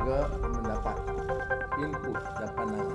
negara mendapat input dan pandangan.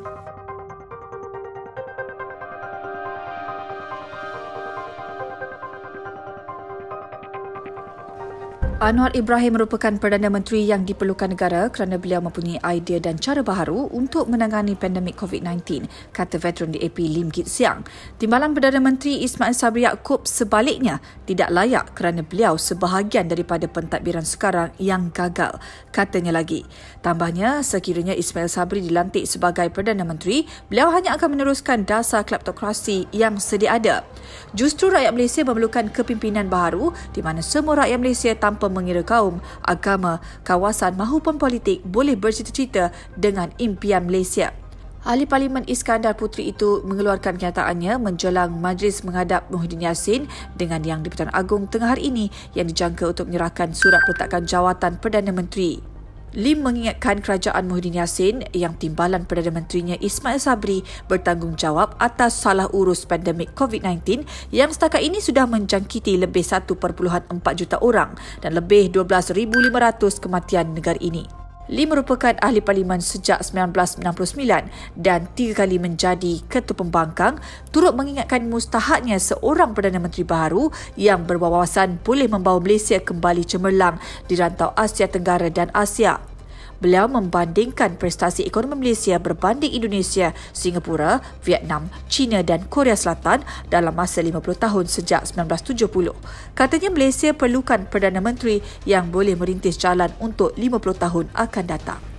Anwar Ibrahim merupakan Perdana Menteri yang diperlukan negara kerana beliau mempunyai idea dan cara baharu untuk menangani pandemik COVID-19, kata veteran DAP Lim Kit Siang. Timbalan Perdana Menteri Ismail Sabri Yaakob sebaliknya tidak layak kerana beliau sebahagian daripada pentadbiran sekarang yang gagal, katanya lagi. Tambahnya, sekiranya Ismail Sabri dilantik sebagai Perdana Menteri, beliau hanya akan meneruskan dasar kleptokrasi yang sedia ada. Justru rakyat Malaysia memerlukan kepimpinan baharu di mana semua rakyat Malaysia tanpa mengira kaum, agama, kawasan mahupun politik boleh bercita-cita dengan impian Malaysia. Ahli Parlimen Iskandar Puteri itu mengeluarkan kenyataannya menjelang majlis menghadap Muhyiddin Yassin dengan Yang di-Pertuan Agong tengah hari ini yang dijangka untuk menyerahkan surat peletakan jawatan Perdana Menteri. Lim mengingatkan kerajaan Muhyiddin Yassin yang timbalan Perdana Menterinya Ismail Sabri bertanggungjawab atas salah urus pandemik COVID-19 yang setakat ini sudah menjangkiti lebih 1.4 juta orang dan lebih 12,500 kematian negara ini. Lim merupakan ahli parlimen sejak 1999 dan 3 kali menjadi Ketua Pembangkang, turut mengingatkan mustahaknya seorang Perdana Menteri baharu yang berwawasan boleh membawa Malaysia kembali cemerlang di rantau Asia Tenggara dan Asia. Beliau membandingkan prestasi ekonomi Malaysia berbanding Indonesia, Singapura, Vietnam, China dan Korea Selatan dalam masa 50 tahun sejak 1970. Katanya Malaysia perlukan Perdana Menteri yang boleh merintis jalan untuk 50 tahun akan datang.